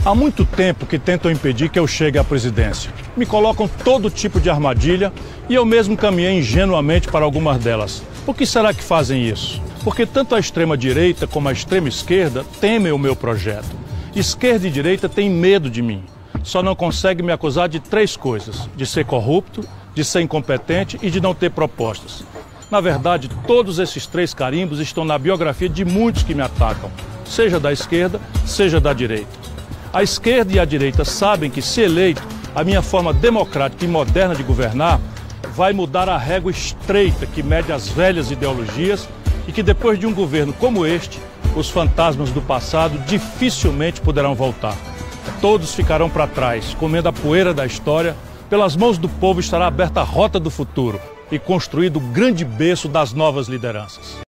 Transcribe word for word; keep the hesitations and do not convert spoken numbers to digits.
Há muito tempo que tentam impedir que eu chegue à presidência. Me colocam todo tipo de armadilha e eu mesmo caminhei ingenuamente para algumas delas. Por que será que fazem isso? Porque tanto a extrema-direita como a extrema-esquerda temem o meu projeto. Esquerda e direita têm medo de mim. Só não conseguem me acusar de três coisas: de ser corrupto, de ser incompetente e de não ter propostas. Na verdade, todos esses três carimbos estão na biografia de muitos que me atacam, seja da esquerda, seja da direita. A esquerda e a direita sabem que, se eleito, a minha forma democrática e moderna de governar vai mudar a régua estreita que mede as velhas ideologias e que, depois de um governo como este, os fantasmas do passado dificilmente poderão voltar. Todos ficarão para trás, comendo a poeira da história. Pelas mãos do povo estará aberta a rota do futuro e construído o grande berço das novas lideranças.